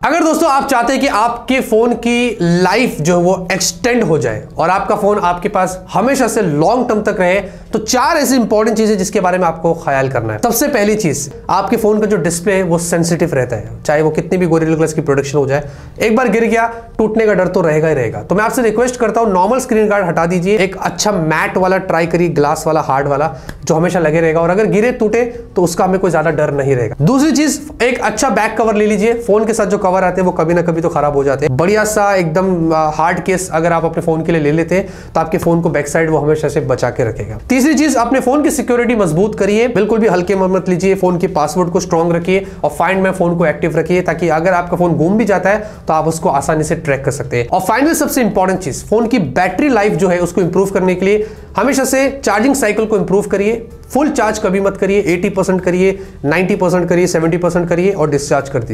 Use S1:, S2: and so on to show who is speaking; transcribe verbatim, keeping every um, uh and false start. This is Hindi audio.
S1: अगर दोस्तों आप चाहते हैं कि आपके फोन की लाइफ जो है वो एक्सटेंड हो जाए और आपका फोन आपके पास हमेशा से लॉन्ग टर्म तक रहे, तो चार ऐसी इंपॉर्टेंट चीजें जिसके बारे में आपको ख्याल करना है। सबसे पहली चीज, आपके फोन का जो डिस्प्ले है वो सेंसिटिव रहता है, चाहे वो कितनी भी गोरिल्ला ग्लास की प्रोडक्शन हो जाए, एक बार गिर गया टूटने का डर तो रहेगा ही रहेगा। तो मैं आपसे रिक्वेस्ट करता हूं, नॉर्मल स्क्रीन गार्ड हटा दीजिए, एक अच्छा मैट वाला ट्राई करिए, ग्लास वाला, हार्ड वाला, जो हमेशा लगे रहेगा और अगर गिरे टूटे तो उसका हमें कोई ज्यादा डर नहीं रहेगा। दूसरी चीज, एक अच्छा बैक कवर ले लीजिए। फोन के साथ जो कवर आते हैं वो कभी ना कभी तो खराब हो जाते हैं। बढ़िया सा एकदम हार्ड केस अगर आप अपने फोन के लिए ले लेते हैं तो आपके फोन को बैक साइड वो हमेशा से बचा के रखेगा। तीसरी चीज, अपने फोन की सिक्योरिटी मजबूत करिए, बिल्कुल भी हल्के में मत लीजिए। फोन के पासवर्ड को स्ट्रॉन्ग रखिए और फाइंड माय फोन को एक्टिव रखिए, ताकि अगर आपका फोन गुम भी जाता है तो आप उसको आसानी से ट्रैक कर सकते हैं। और फाइनली सबसे इंपॉर्टेंट चीज, फोन की बैटरी लाइफ जो है उसको इंप्रूव करने के लिए हमेशा से चार्जिंग साइकिल को इंप्रूव करिए। फुल चार्ज कभी मत करिए, अस्सी परसेंट करिए, नब्बे परसेंट करिए, सत्तर परसेंट करिए और डिस्चार्ज कर दीजिए।